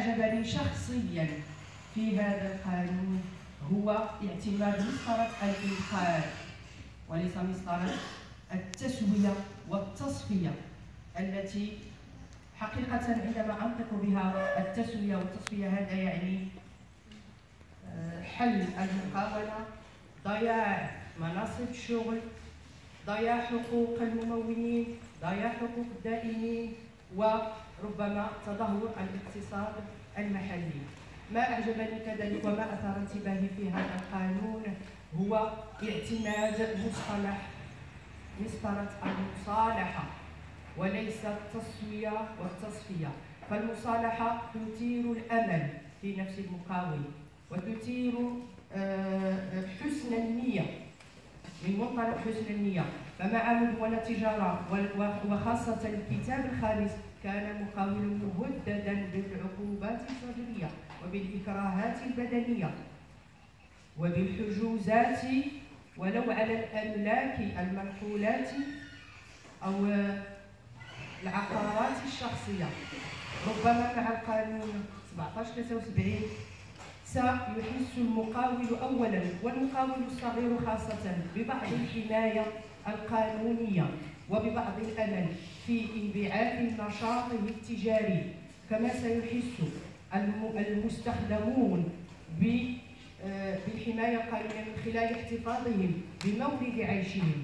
أعجبني شخصيا في هذا القانون هو اعتماد مسطرة الإنقاذ وليس مسطرة التسوية والتصفية، التي حقيقة عندما أنطق بها التسوية والتصفية هذا يعني حل المقاولة، ضياع مناصب الشغل، ضياع حقوق الممولين، ضياع حقوق الدائنين، وربما تدهور الاقتصاد المحلي. ما أعجبني كذلك وما أثار انتباهي في هذا القانون هو اعتماد مصطلح مسطرة المصالحة وليس التسوية والتصفية. فالمصالحة تثير الأمل في نفس المقاول وتثير حسن النية، من منطلق حسن النية. فمع مدونة التجارة وخاصة الكتاب الخامس كان المقاول مهددا بالعقوبات الصدرية وبالإكراهات البدنية وبالحجوزات ولو على الأملاك المنقولات أو العقارات الشخصية. ربما مع القانون 1773 سيحس المقاول أولا والمقاول الصغير خاصة ببعض الحماية القانونية وببعض الأمل في انبعاث نشاطه التجاري، كما سيحس المستخدمون بالحماية القانونية من خلال احتفاظهم بمورد عيشهم.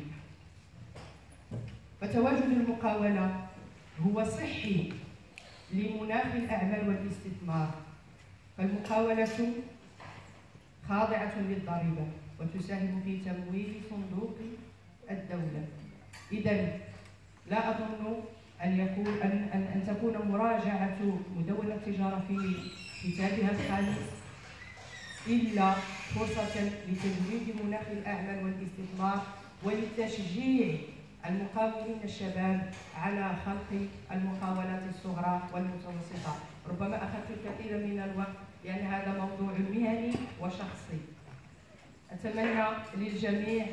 فتواجد المقاولة هو صحي لمناخ الأعمال والاستثمار. فالمقاولة خاضعة للضريبة وتساهم في تمويل صندوق الدولة. إذن لا أظن أن تكون مراجعة مدونة التجارة في كتابها الخامس إلا فرصة لتجويد مناخ الأعمال والاستثمار ولتشجيع المقاولين الشباب على خلق المقاولات الصغرى والمتوسطة. ربما أخذت الكثير من الوقت لأن هذا موضوع مهني وشخصي. أتمنى للجميع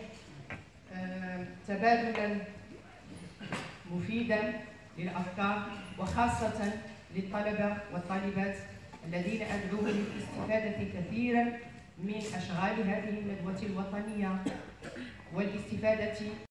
تبادلا مفيدا للأفكار، وخاصة للطلبة والطالبات الذين أدعوهم للاستفادة كثيرا من أشغال هذه الندوة الوطنية والاستفادة